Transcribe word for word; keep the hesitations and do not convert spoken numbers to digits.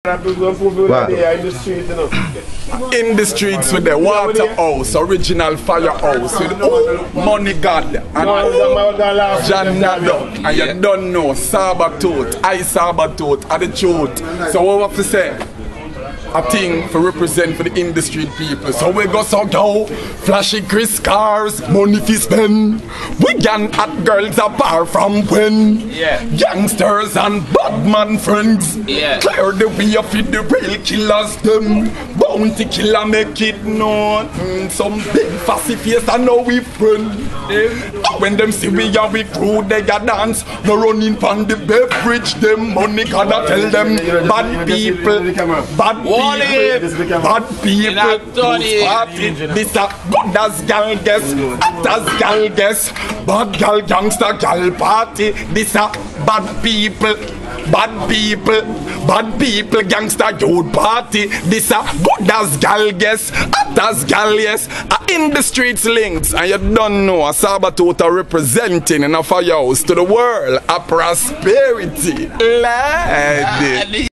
What? In the streets with the Waterhouse, original firehouse with oh, Money God and John Nado. And you don't know, STREETZ, iSABA are the truth. So what we have to say? A thing for represent for the industry people. So we go so go, flashy Chris cars, money fi spend. We gang at girls apart from when. Yeah. Gangsters and bad man friends. Yeah. Clear the way of it, the real killers them. Bounty killer make it known. Mm, some big fussy face and now we friend. Yeah. When them see we are we crew, they got dance. No running from the beverage, them money gonna tell them bad people, bad people. Bad people, who's party, this a good as gal guess, hot as gal guess, bad gal gangster gal party, this a bad people, bad people, bad people gangster youth party, this a good as gal guess, hot as gal yes, a in the streets links, and you don't know a STREETZ representing in a firehouse to the world, a prosperity, lad.